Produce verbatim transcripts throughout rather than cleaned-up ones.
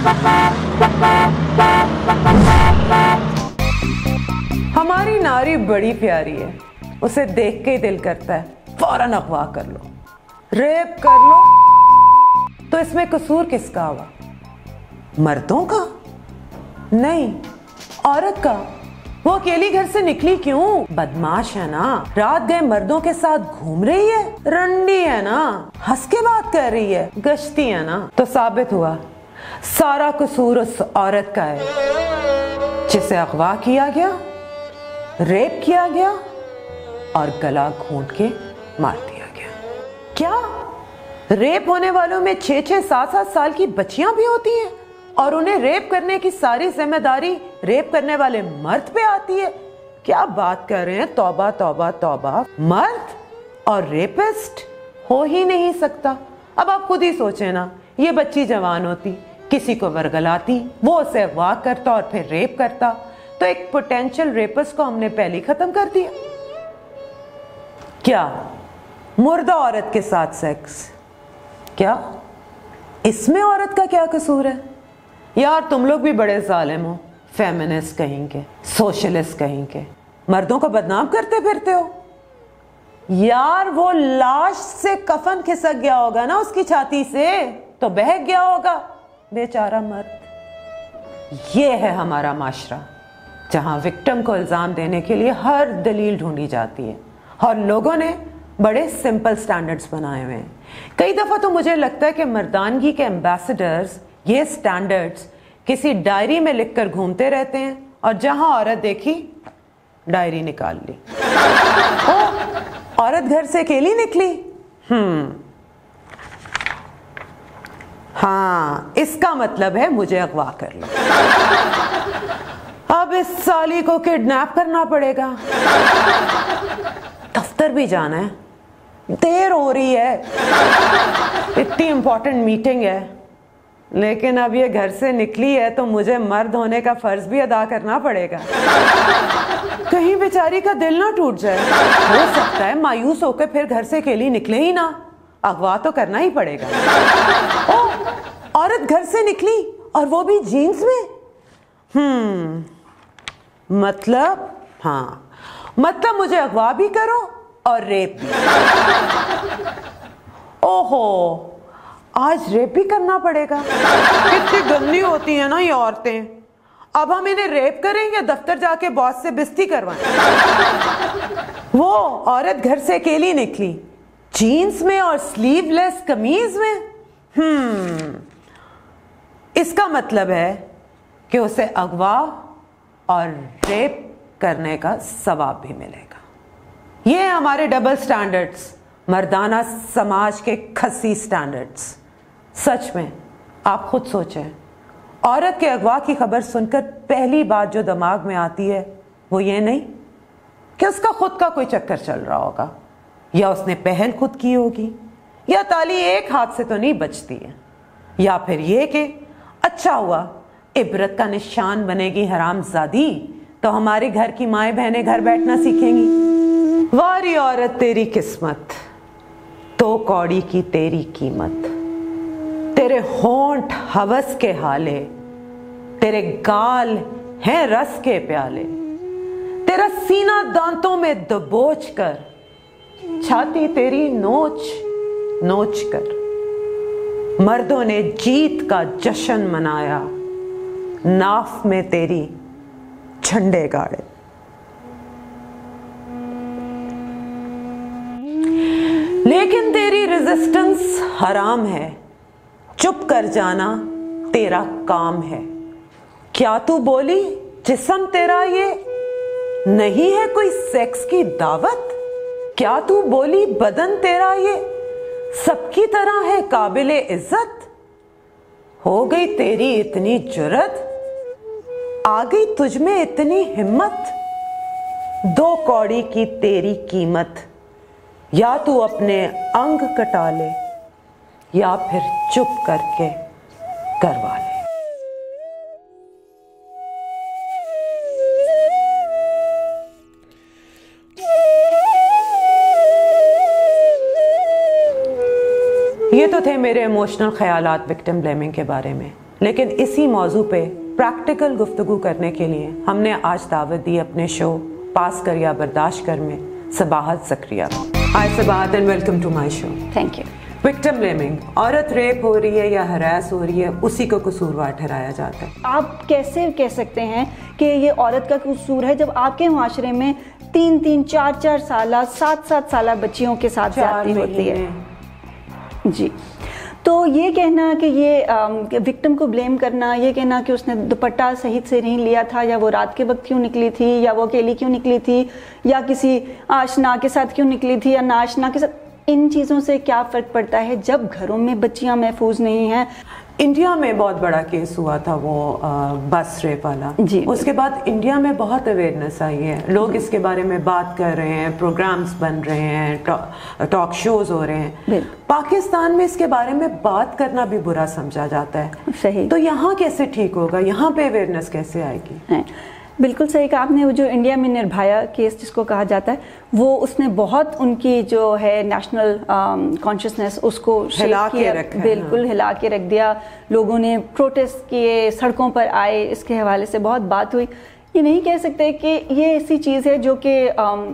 हमारी नारी बड़ी प्यारी है, उसे देख के ही दिल करता है फौरन अगवा कर लो, रेप कर लो। तो इसमें कसूर किसका हुआ? मर्दों का? नहीं, औरत का। वो अकेली घर से निकली क्यों? बदमाश है ना, रात गए मर्दों के साथ घूम रही है, रंडी है ना, हंस के बात कर रही है, गश्ती है ना। तो साबित हुआ सारा कसूर उस औरत का है जिसे अगवा किया गया, रेप किया गया और गला घोंट के मार दिया गया। क्या रेप होने वालों में छह छह सात सात साल की बच्चियां भी होती हैं और उन्हें रेप करने की सारी जिम्मेदारी रेप करने वाले मर्द पे आती है? क्या बात कर रहे हैं, तौबा तौबा तौबा। मर्द और रेपिस्ट हो ही नहीं सकता। अब आप खुद ही सोचें ना, ये बच्ची जवान होती, किसी को वरगलाती, वो उसे अगवा करता और फिर रेप करता, तो एक पोटेंशियल रेपिस्ट को हमने पहले ही खत्म कर दिया। क्या मुर्दा औरत के साथ सेक्स, क्या इसमें औरत का क्या कसूर है? यार तुम लोग भी बड़े जालिम हो, फेमिनिस्ट कहेंगे, सोशलिस्ट कहेंगे, मर्दों को बदनाम करते फिरते हो। यार वो लाश से कफन खिसक गया होगा ना उसकी छाती से, तो बहक गया होगा बेचारा मर्द। ये है हमारा माशरा, जहां विक्टिम को इल्जाम देने के लिए हर दलील ढूंढी जाती है और लोगों ने बड़े सिंपल स्टैंडर्ड्स बनाए हुए हैं। कई दफा तो मुझे लगता है कि मर्दानगी के एम्बेसडर्स ये स्टैंडर्ड्स किसी डायरी में लिखकर घूमते रहते हैं और जहां औरत देखी डायरी निकाल ली। ओ, औरत घर से अकेली निकली, हम्म हाँ, इसका मतलब है मुझे अगवा कर लो। अब इस साली को किडनैप करना पड़ेगा। दफ्तर भी जाना है, देर हो रही है, इतनी इंपॉर्टेंट मीटिंग है, लेकिन अब ये घर से निकली है तो मुझे मर्द होने का फर्ज भी अदा करना पड़ेगा। कहीं बेचारी का दिल ना टूट जाए, हो सकता है मायूस होकर फिर घर से अकेली निकले ही ना, अगवा तो करना ही पड़ेगा। ओ, औरत घर से निकली और वो भी जीन्स में। हम्म मतलब हाँ, मतलब मुझे अगवा भी करो और रेप भी। ओहो, आज रेप भी करना पड़ेगा। कितनी गंदी होती है ना ये औरतें। अब हम इन्हें रेप करेंगे, दफ्तर जाके बॉस से बिस्ती करवाएं। वो औरत घर से अकेली निकली, जीन्स में और स्लीवलेस कमीज में। हम्म इसका मतलब है कि उसे अगवा और रेप करने का सवाब भी मिलेगा। ये हमारे डबल स्टैंडर्ड्स, मर्दाना समाज के खसी स्टैंडर्ड्स। सच में आप खुद सोचें, औरत के अगवा की खबर सुनकर पहली बात जो दिमाग में आती है वो ये नहीं कि उसका खुद का कोई चक्कर चल रहा होगा, या उसने पहल खुद की होगी, या ताली एक हाथ से तो नहीं बचती है, या फिर ये कि अच्छा हुआ इबरत का निशान बनेगी हरामजादी, तो हमारे घर की माएं बहनें घर बैठना सीखेंगी। वारी औरत तेरी किस्मत, तो कौड़ी की तेरी कीमत, तेरे होंठ हवस के हाले, तेरे गाल हैं रस के प्याले, तेरा सीना दांतों में दबोच कर, छाती तेरी नोच नोच कर मर्दों ने जीत का जश्न मनाया, नाफ में तेरी झंडे गाड़े। लेकिन तेरी रेजिस्टेंस हराम है, चुप कर जाना तेरा काम है। क्या तू बोली जिस्म तेरा ये नहीं है कोई सेक्स की दावत? क्या तू बोली बदन तेरा ये सबकी तरह है काबिले इज्जत? हो गई तेरी इतनी जुर्रत, आ गई तुझ में इतनी हिम्मत, दो कौड़ी की तेरी कीमत, या तू अपने अंग कटा ले या फिर चुप करके करवा ले। ये तो थे मेरे इमोशनल ख्यालात विक्टिम ब्लेमिंग के बारे में। لیکن اسی موضوع پہ پریکٹیکل گفتگو کرنے کے لیے ہم نے آج دعوت دی اپنے شو پاس کر یا برداشت کر میں صباحت زکریا کو. Hi Sabahat and welcome to my show. Thank you. Victim blaming, عورت ریپ ہو رہی ہے یا ہراس ہو رہی ہے اسی کو قصوروار ٹھہرایا جاتا ہے. آپ کیسے کہہ سکتے ہیں کہ یہ عورت کا قصور ہے جب آپ کے معاشرے میں تین تین چار چار سالہ سات سات سالہ بچیوں کے ساتھ زیادتی ہوتی ہے؟ جی، تو یہ کہنا کہ یہ وکٹم کو بلیم کرنا، یہ کہنا کہ اس نے دوپٹہ صحیح سے نہیں لیا تھا، یا وہ رات کے وقت کیوں نکلی تھی، یا وہ اکیلی کیوں نکلی تھی، یا کسی آشنا کے ساتھ کیوں نکلی تھی، یا ناشنا کے ساتھ، ان چیزوں سے کیا فرق پڑتا ہے جب گھروں میں بچیاں محفوظ نہیں ہیں. انڈیا میں بہت بڑا کیس ہوا تھا وہ بس ریپ والا. جی، اس کے بعد انڈیا میں بہت اویئرنیس آئی ہے، لوگ اس کے بارے میں بات کر رہے ہیں، پروگرامز بن رہے ہیں، ٹاک شوز ہو رہے ہیں. پاکستان میں اس کے بارے میں بات کرنا بھی برا سمجھا جاتا ہے. صحیح. تو یہاں کیسے ٹھیک ہوگا؟ یہاں پہ اویئرنیس کیسے آئے گی؟ بالکل صحیح کہا آپ نے. وہ جو انڈیا میں نربھایا کیس جس کو کہا جاتا ہے، وہ اس نے بہت ان کی جو ہے نیشنل کانشیسنیس اس کو ہلا کے رکھا. بالکل ہلا کے رکھ دیا. لوگوں نے پروٹیسٹ کیے، سڑکوں پر آئے، اس کے حوالے سے بہت بات ہوئی. یہ نہیں کہہ سکتے کہ یہ ایسی چیز ہے جو کہ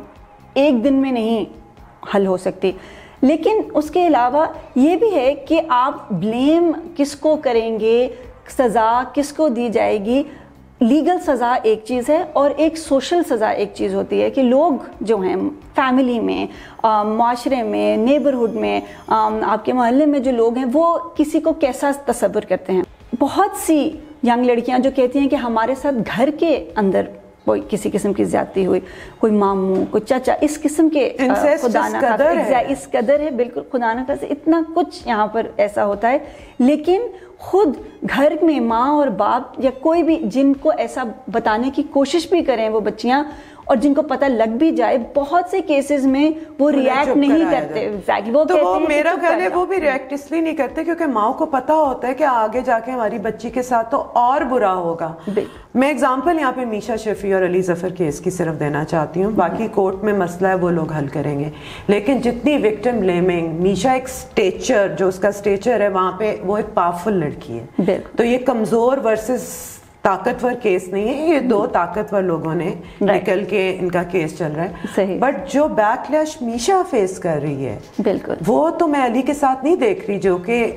ایک دن میں نہیں حل ہو سکتی، لیکن اس کے علاوہ یہ بھی ہے کہ آپ بلیم کس کو کریں گے، سزا کس کو دی جائے گی. لیگل سزا ایک چیز ہے اور ایک سوشل سزا ایک چیز ہوتی ہے کہ لوگ جو ہیں فیملی میں، معاشرے میں، نیبرہڈ میں، آپ کے محلے میں جو لوگ ہیں وہ کسی کو کیسا تصور کرتے ہیں. بہت سی ینگ لڑکیاں جو کہتی ہیں کہ ہمارے ساتھ گھر کے اندر کوئی کسی قسم کی زیادتی ہوئی، کوئی ماموں، کوئی چچا، اس قسم کے خدا نہ خاصہ اس قدر ہے، بالکل خدا نہ خاصہ اتنا کچھ یہاں پر ایسا ہوتا ہے. لیکن خود گھر میں ماں اور باپ یا کوئی بھی جن کو ایسا بتانے کی کوشش بھی کریں وہ بچیاں، اور جن کو پتہ لگ بھی جائے، بہت سے کیسز میں وہ ریئیکٹ نہیں کرتے. وہ تو وہ میرا خیال ہے وہ بھی ریئیکٹ اس لیے نہیں کرتے کیونکہ ماں کو پتہ ہوتا ہے کہ آگے جا کے ہماری بچی کے ساتھ تو اور برا ہوگا. میں اگزامپل یہاں پہ میشا شفیع اور علی ظفر کیس کی صرف دینا چاہتی ہوں، باقی کورٹ میں مسئلہ ہے وہ لوگ حل کریں گے. لیکن جتنی وکٹم بلیمنگ، میشا ایک سٹیچر، جو اس کا سٹیچر ہے وہاں پہ وہ ایک پاورفل لڑکی ہے، تو یہ کمزور ورسز طاقتور کیس نہیں ہے. یہ دو طاقتور لوگوں نے نکل کے ان کا کیس چل رہا ہے. بٹ جو بیک لیش میشا فیس کر رہی ہے بالکل وہ تو میں علی کے ساتھ نہیں دیکھ رہی، جو کہ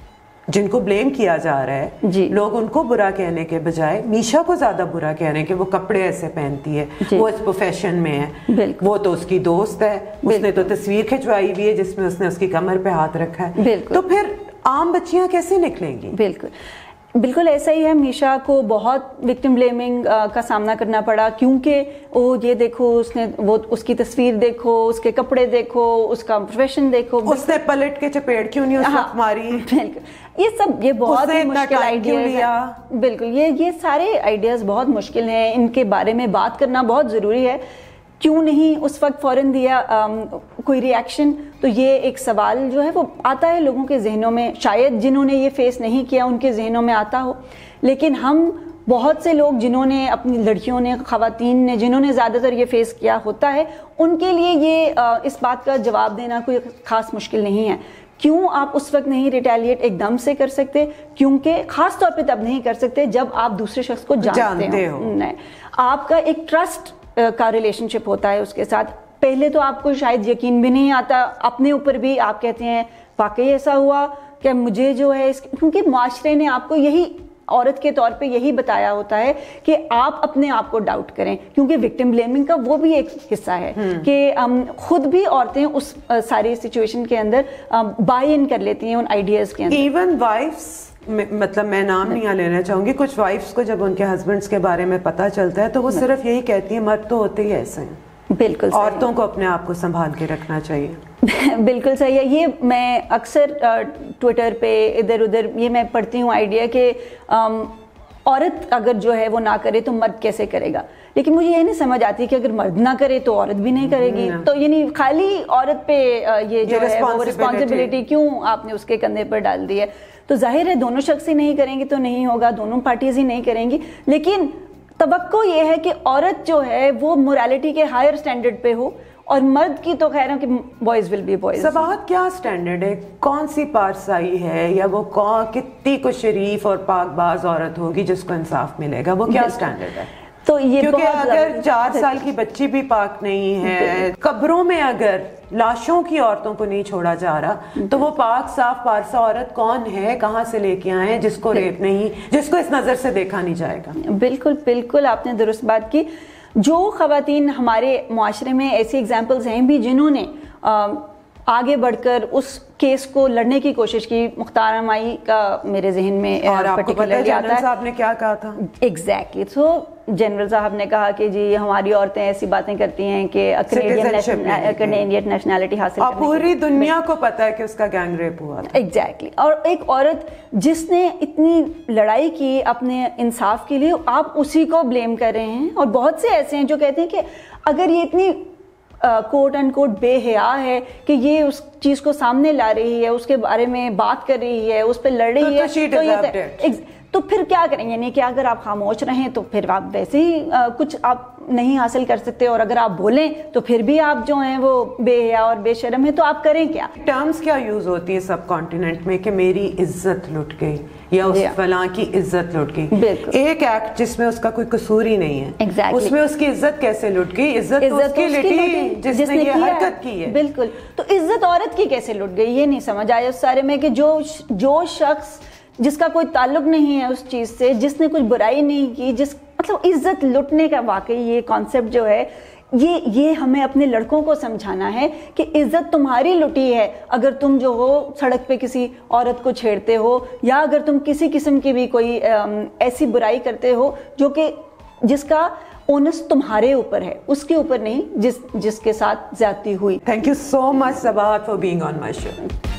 جن کو بلیم کیا جا رہا ہے. جی. لوگ ان کو برا کہنے کے بجائے میشا کو زیادہ برا کہہ رہے ہیں کہ وہ کپڑے ایسے پہنتی ہے. جی. وہ اس پروفیشن میں ہے، وہ تو اس کی دوست ہے، اس نے تو تصویر کھنچوائی ہوئی ہے جس میں اس نے اس کی کمر پہ ہاتھ رکھا ہے. تو پھر عام بچیاں کیسے نکلیں گی؟ بالکل بالکل ایسا ہی ہے. میشا کو بہت وکٹم بلیمنگ کا سامنا کرنا پڑا کیونکہ وہ یہ دیکھو اس نے وہ اس کی تصویر دیکھو، اس کے کپڑے دیکھو، اس کا پروفیشن دیکھو، اس نے پلٹ کے چپیٹ کیوں نہیں اس وقت ماری. بالکل یہ سب یہ بہت مشکل آئیڈیاز ہیں. بالکل یہ یہ سارے آئیڈیاز بہت مشکل ہیں، ان کے بارے میں بات کرنا بہت ضروری ہے. کیوں نہیں اس وقت فوراً دیا کوئی ری ایکشن؟ تو یہ ایک سوال جو ہے وہ آتا ہے لوگوں کے ذہنوں میں، شاید جنہوں نے یہ فیس نہیں کیا ان کے ذہنوں میں آتا ہو. لیکن ہم بہت سے لوگ جنہوں نے اپنی لڑکیوں نے، خواتین نے، جنہوں نے زیادہ تر یہ فیس کیا ہوتا ہے، ان کے لیے یہ اس بات کا جواب دینا کوئی خاص مشکل نہیں ہے. کیوں آپ اس وقت نہیں ریٹیلیٹ ایک دم سے کر سکتے؟ کیونکہ خاص طور پہ تب نہیں کر سکتے جب آپ دوسرے شخص کو جانتے ہو. نہیں، آپ کا ایک ٹرسٹ کا ریلیشن شپ ہوتا ہے اس کے ساتھ. پہلے تو آپ کو شاید یقین بھی نہیں آتا، اپنے اوپر بھی آپ کہتے ہیں واقعی ایسا ہوا کہ مجھے جو ہے اس کیونکہ معاشرے نے آپ کو یہی عورت کے طور پہ یہی بتایا ہوتا ہے کہ آپ اپنے آپ کو ڈاؤٹ کریں، کیونکہ وکٹم بلیمنگ کا وہ بھی ایک حصہ ہے کہ خود بھی عورتیں اس ساری سچویشن کے اندر بائی ان کر لیتی ہیں ان آئیڈیاز کے اندر. ایون وائفس، مطلب میں نام نہیں لینا چاہوں گی، کچھ وائفس کو جب ان کے ہسبینڈس کے بارے میں پتہ چلتا ہے تو وہ صرف یہی کہتی ہیں مرد تو ہوتے ہی ایسے ہیں. بالکل عورتوں کو اپنے آپ کو سنبھال کے رکھنا چاہیے. بالکل صحیح ہے. یہ میں اکثر ٹویٹر پہ ادھر ادھر یہ میں پڑھتی ہوں آئیڈیا کہ عورت اگر جو ہے وہ نہ کرے تو مرد کیسے کرے گا. لیکن مجھے یہ نہیں سمجھ آتی کہ اگر مرد نہ کرے تو عورت بھی نہیں کرے گی. تو یعنی خالی عورت پہ یہ جو ہے وہ رسپانسبلٹی کیوں آپ نے اس کے کندھے پر ڈال دی ہے؟ تو ظاہر ہے دونوں شخص ہی نہیں کریں گے تو نہیں ہوگا، دونوں پارٹیز ہی نہیں کریں گی. لیکن توقع یہ ہے کہ عورت جو ہے وہ موریلٹی کے ہائر سٹینڈرڈ پہ ہو اور مرد کی تو خیر ہے کہ boys will be boys. Sabahat کیا اسٹینڈرڈ ہے, کون سی پارسائی ہے یا وہ کون کتنی کو شریف اور پاک باز عورت ہوگی جس کو انصاف ملے گا, وہ کیا اسٹینڈرڈ ہے؟ تو یہ کیونکہ اگر چار سال کی بچی بھی پاک نہیں ہے, قبروں میں اگر لاشوں کی عورتوں کو نہیں چھوڑا جا رہا, تو وہ پاک صاف پارسا عورت کون ہے, کہاں سے لے کے آئے جس کو ریپ نہیں, جس کو اس نظر سے دیکھا نہیں جائے گا؟ بالکل بالکل آپ نے درست بات کی. جو خواتین ہمارے معاشرے میں ایسی ایگزامپلز ہیں بھی جنہوں نے آگے بڑھ کر اس کیس کو لڑنے کی کوشش کی, مختار مائی کا میرے ذہن میں اور آپ کو پتہ ہے جنرل صاحب نے کیا کہا تھا؟ ایگزیکٹلی. تو جنرل صاحب نے کہا کہ جی ہماری عورتیں ایسی باتیں کرتی ہیں کہ کینیڈین نیشنلٹی حاصل کرنے, پوری دنیا کو پتہ ہے کہ اس کا گینگ ریپ ہوا تھا. ایگزیکٹلی. اور ایک عورت جس نے اتنی لڑائی کی اپنے انصاف کے لیے, آپ اسی کو بلیم کر رہے ہیں. اور بہت سے ایسے ہیں جو کہتے ہیں کہ اگر یہ اتنی کوٹ اینڈ کوٹ بے حیا ہے کہ یہ اس چیز کو سامنے لا رہی ہے, اس کے بارے میں بات کر رہی ہے, اس پہ لڑ رہی ہے, تو یہ تو پھر کیا کریں گے؟ یعنی کہ اگر آپ خاموش رہیں تو پھر آپ ویسے ہی کچھ آپ نہیں حاصل کر سکتے, اور اگر آپ بولیں تو پھر بھی آپ جو ہیں وہ بے حیا اور بے شرم ہیں, تو آپ کریں کیا؟ ٹرمز کیا یوز ہوتی ہیں سب کانٹیننٹ میں کہ میری عزت لٹ گئی یا اس فلاں کی عزت لٹ گئی. ایک ایکٹ جس میں اس کا کوئی قصور ہی نہیں ہے, اس میں اس کی عزت کیسے لٹ گئی؟ عزت اس کی لٹی جس نے یہ حرکت کی ہے. بالکل. تو عزت عورت کی کیسے لٹ گئی یہ نہیں سمجھ آیا اس سارے میں, کہ جو جو شخص جس کا کوئی تعلق نہیں ہے اس چیز سے, جس نے کچھ برائی نہیں کی, جس مطلب عزت لٹنے کا واقعی یہ کانسیپٹ جو ہے, یہ یہ ہمیں اپنے لڑکوں کو سمجھانا ہے کہ عزت تمہاری لٹی ہے اگر تم جو ہو سڑک پہ کسی عورت کو چھیڑتے ہو, یا اگر تم کسی قسم کی بھی کوئی ایسی برائی کرتے ہو جو کہ جس کا اونس تمہارے اوپر ہے, اس کے اوپر نہیں جس جس کے ساتھ زیادتی ہوئی. Thank you so much Sabahat for being on my show.